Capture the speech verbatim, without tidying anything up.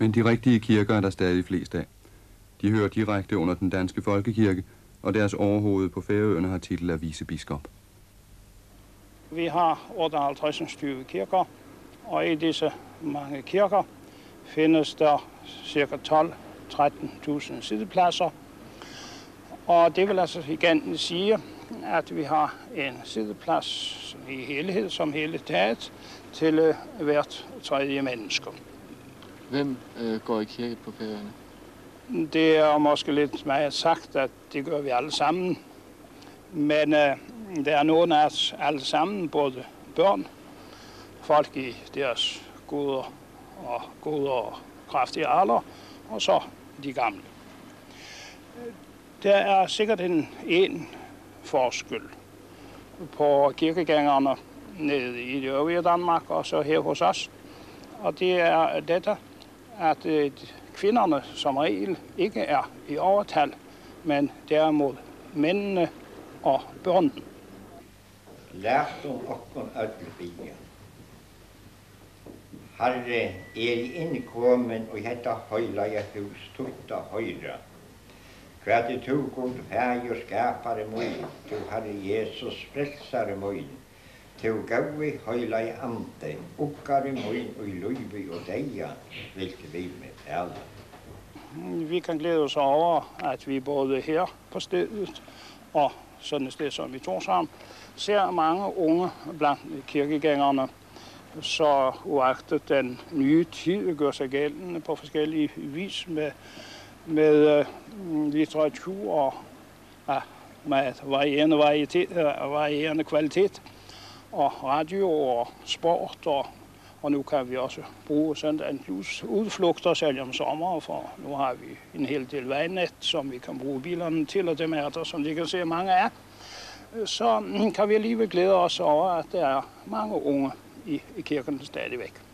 Men de rigtige kirker er der stadig flest af. De hører direkte under den danske folkekirke, og deres overhoved på Færøerne har titel af vicebiskop. Vi har otteoghalvtreds styve kirker, og i disse mange kirker findes der ca. tolv til tretten tusind siddepladser. Og det vil altså igen sige, at vi har en siddeplads i helhed som hele taget til hvert tredje menneske. Hvem øh, går i kirke på Færøerne? Det er måske lidt meget sagt, at det gør vi alle sammen. Men øh, der er nogen af os alle sammen, både børn, folk i deres gode og, gode og kraftige alder, og så de gamle. Der er sikkert en, en forskel på kirkegængerne nede i det øvrige Danmark og så her hos os. Og det er dette, at øh, kvinderne som regel ikke er i overtal, men derimod mændene og børnene. Lærdom okkon öll bia. Herre, er I innkommen og hetta høylaja hus tutta høyra. Hva er tu god fæg og skapare møy, tu Herre Jesus frelsare møy, tu gaui høylaja ande, okkare møy og i løyvi og deia, hvilke vi med alle. Vi kan glæde os over, at vi både her på stedet og sådan et sted som i Tórshavn ser mange unge blandt kirkegængerne, så uagtet den nye tid gør sig gældende på forskellige vis med, med uh, litteratur og uh, med varierende, varietet, uh, varierende kvalitet, og radio og sport, og, og nu kan vi også bruge søndagens udflugter selv om sommer, for nu har vi en hel del vejnet, som vi kan bruge bilerne til, og dem er der, som de kan se mange af. Så kan vi alligevel glæde os over, at der er mange unge i, i kirken stadigvæk.